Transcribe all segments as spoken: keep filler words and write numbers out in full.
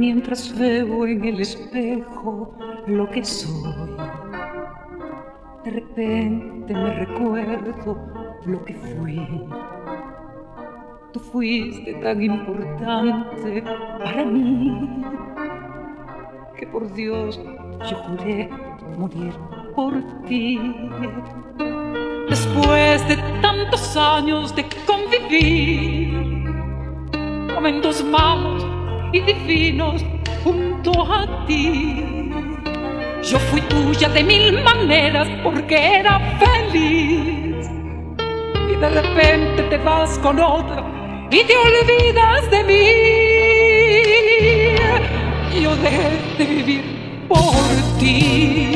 mientras veo en el espejo lo que soy. De repente me recuerdo lo que fui. Tú fuiste tan importante para mí que por Dios yo juré morir por ti. Después de tantos años de convivir, momentos malos y divinos junto a ti, yo fui tuya de mil maneras porque era feliz. Y de repente te vas con otra y te olvidas de mí. Yo dejé de vivir por ti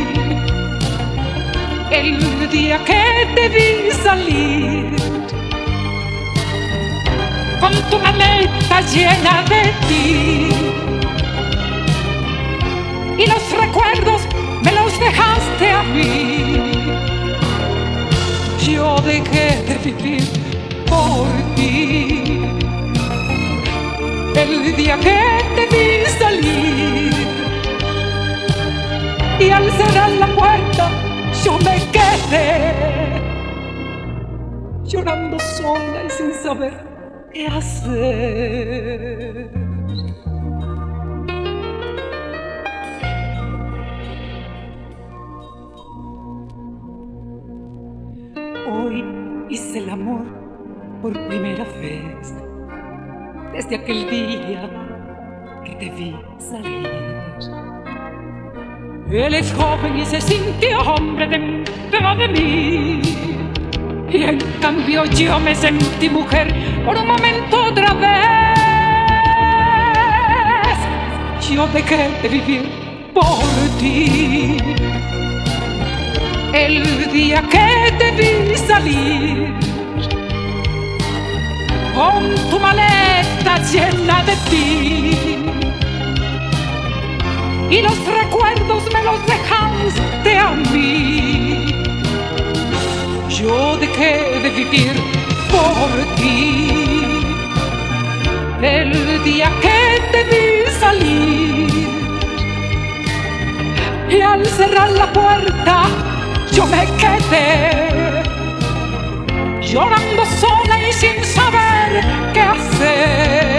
el día que te vi salir con tu maleta llena de ti, y los recuerdos me los dejaste a mí. Yo dejé de vivir por ti el día que te vi salir, y al cerrar la puerta yo me quedé llorando sola y sin saber qué hacer. Hoy hice el amor por primera vez desde aquel día que te vi salir. Él es joven y se sintió hombre dentro de mí, y en cambio yo me sentí mujer por un momento otra vez. Yo dejé de vivir por ti el día que te vi salir con tu maleta llena de ti, y los recuerdos me los dejaste a mí. Yo dejé de vivir por ti el día que te vi salir, y al cerrar la puerta yo me quedé llorando sola y sin saber qué hacer.